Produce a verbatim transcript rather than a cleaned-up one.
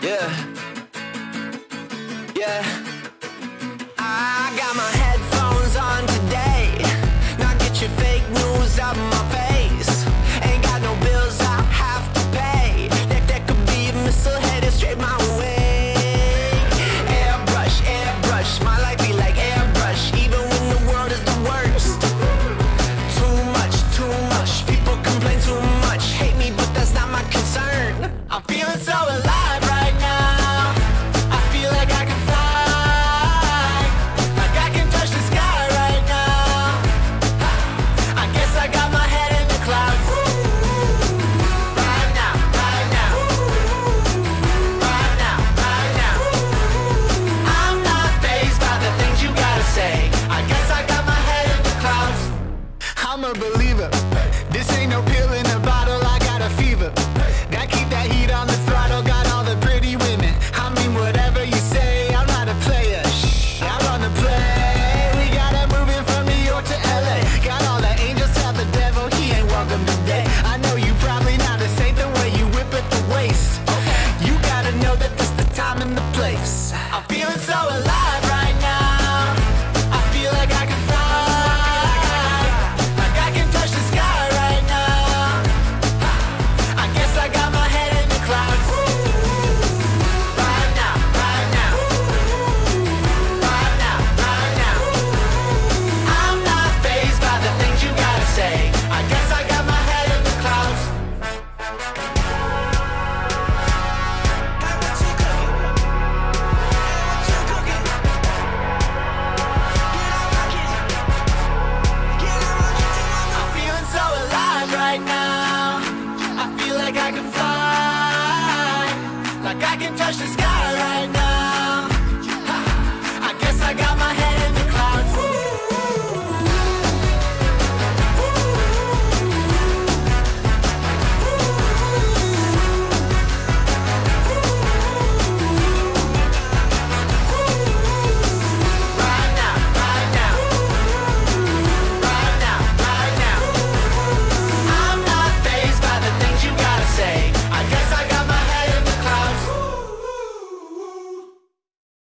Yeah, yeah. I got my headphones on today. Now get your fake news out of my face. Ain't got no bills I have to pay. That, that could be a missile headed straight my way. Airbrush, airbrush, my life be like airbrush. Even when the world is the worst. Too much, too much. People complain too much. Hate me, but that's not my concern. I'm feeling so alive right now. I feel like I can fly, like I can touch the sky right now. I guess I got my head in the clouds. Right now, right now, right now, right now. I'm not fazed by the things you gotta say. I guess I got my head in the clouds. I'm a believer. This ain't no pill in a bottle, I got a fever. That keep that heat on the throttle, got all the pretty women. I mean whatever you say, I'm not a player. Shh, I run the play. We got it moving from New York to L A. Got all the angels, tell the devil he ain't welcome today. I know you probably not, this ain't the way you whip at the waist. You gotta know that this the time and the place. I'm feeling so alive right now. I feel like I can fly, like I can touch the sky right now. I guess I got my head in the clouds. Right now, right now, right now, right now. I'm not fazed by the things you gotta say. I guess I got my head in the clouds. I'm feeling so alive right now. I feel like I can fly, like I can touch the sky right